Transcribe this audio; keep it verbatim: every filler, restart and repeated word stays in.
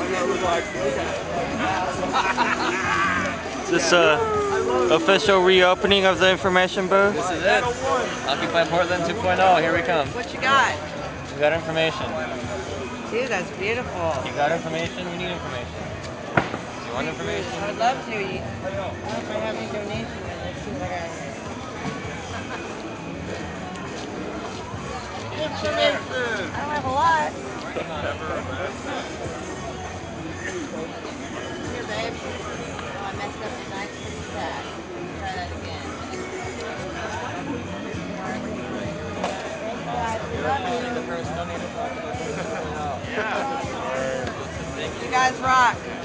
Is this a official reopening of the information booth? This is it. Occupy Portland two point oh. Here we come. What you got? We got information. Dude, that's beautiful. You got information? We need information. Do you want information? I would love to. You, I don't know if I have any donation, but let's see what I got. Information. I don't have a lot. Here, babe. Oh, I messed up the knife pretty sad. Try that again. You guys rock.